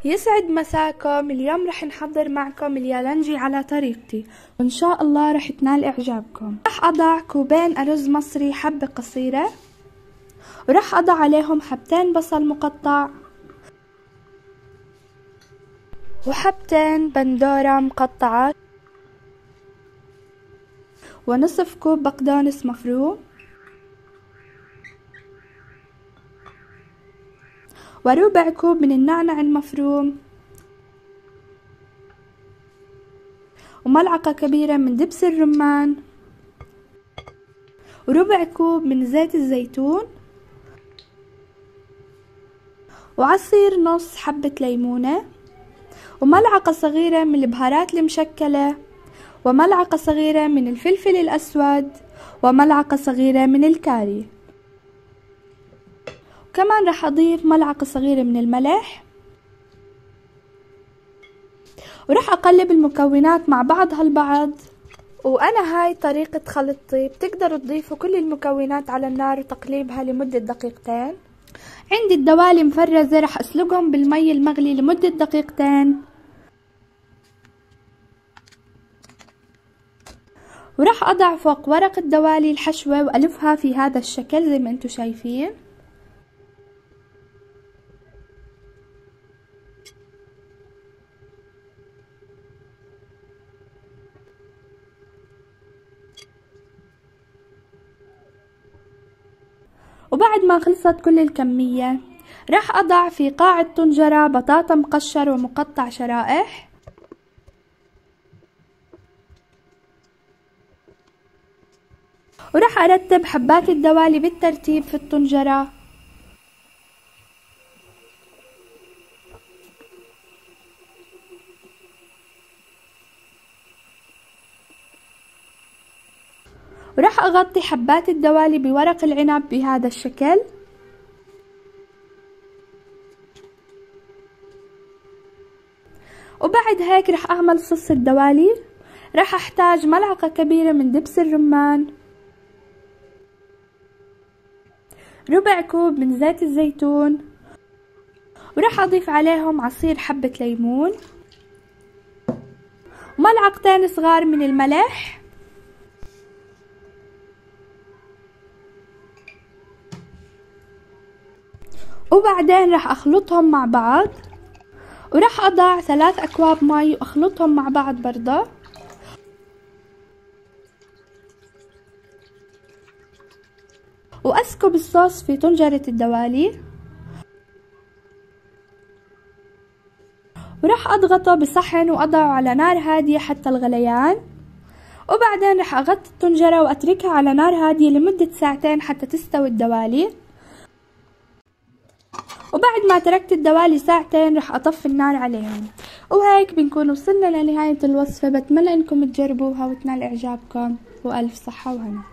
يسعد مساكم. اليوم رح نحضر معكم اليالنجي على طريقتي، وإن شاء الله رح تنال إعجابكم. رح أضع كوبين أرز مصري حبة قصيرة، ورح أضع عليهم حبتين بصل مقطع وحبتين بندورة مقطعة ونصف كوب بقدونس مفروم وربع كوب من النعناع المفروم وملعقة كبيرة من دبس الرمان وربع كوب من زيت الزيتون وعصير نص حبة ليمونة وملعقة صغيرة من البهارات المشكلة وملعقة صغيرة من الفلفل الأسود وملعقة صغيرة من الكاري. كمان رح أضيف ملعقة صغيرة من الملح، ورح أقلب المكونات مع بعضها البعض. وأنا هاي طريقة خلطتي، بتقدروا تضيفوا كل المكونات على النار وتقليبها لمدة دقيقتين. عندي الدوالي مفرزة، رح أسلقهم بالمي المغلي لمدة دقيقتين، ورح أضع فوق ورق الدوالي الحشوة وألفها في هذا الشكل زي ما انتم شايفين. وبعد ما خلصت كل الكمية راح أضع في قاع الطنجرة بطاطا مقشر ومقطع شرائح، وراح أرتب حبات الدوالي بالترتيب في الطنجرة، وراح أغطي حبات الدوالي بورق العنب بهذا الشكل. وبعد هيك راح أعمل صوص الدوالي. راح أحتاج ملعقة كبيرة من دبس الرمان، ربع كوب من زيت الزيتون، وراح أضيف عليهم عصير حبة ليمون وملعقتين صغار من الملح، وبعدين راح أخلطهم مع بعض، وراح أضع 3 أكواب مي وأخلطهم مع بعض برضه، وأسكب الصوص في طنجرة الدوالي، وراح أضغطه بصحن وأضعه على نار هادية حتى الغليان. وبعدين راح أغطي الطنجرة وأتركها على نار هادية لمدة 2 ساعات حتى تستوي الدوالي. وبعد ما تركت الدوالي 2 ساعات راح أطفي النار عليهم. وهيك بنكون وصلنا لنهاية الوصفة. بتمنى انكم تجربوها وتنال اعجابكم، والف صحة وهنا.